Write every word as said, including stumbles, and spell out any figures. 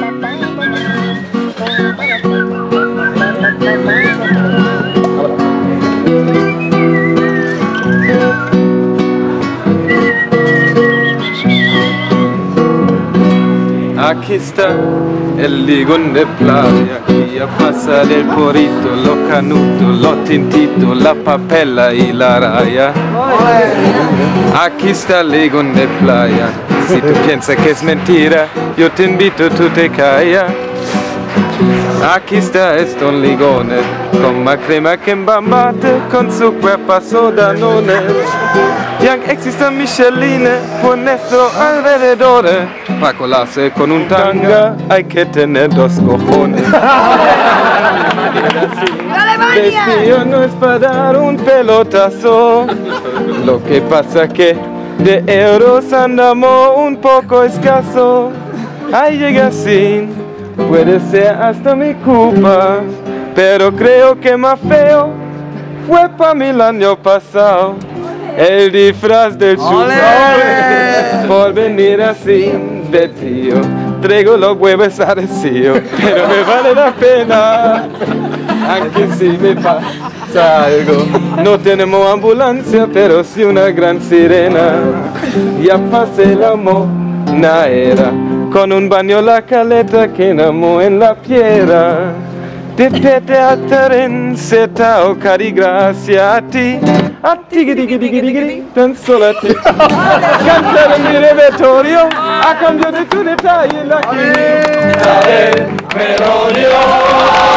Aquí está el ligón de playa, aquí ya pasa del porito, lo canuto, lo tintito, la papela y la raya. Aquí está el ligón de playa, si tú piensas que es mentira, yo te invito, tú te callas. Aquí está estos ligones, con más crema que en Bambate, con su cuerpo sodanone. Ya existen Michelines por nuestro alrededor. Para colarse con un tanga hay que tener dos cojones. Vestido no es para dar un pelotazo. Lo que pasa que de euros andamos un poco escaso. Ahí llega sin, puede ser hasta mi culpa, pero creo que más feo fue para mí el año pasado. El disfraz del chulo por venir así de tío. Traigo los huevos arecidos, pero me vale la pena, aunque si me pasa algo. No tenemos ambulancia, pero sí una gran sirena. Ya pasé la monadera, con un baño la caleta que enamó en la piedra. De pete a terenceta o cari gracias a ti, a ti, giri, giri, giri, giri, tan solo a ti. Cantar en mi repertorio a cambio de tu detalle la que.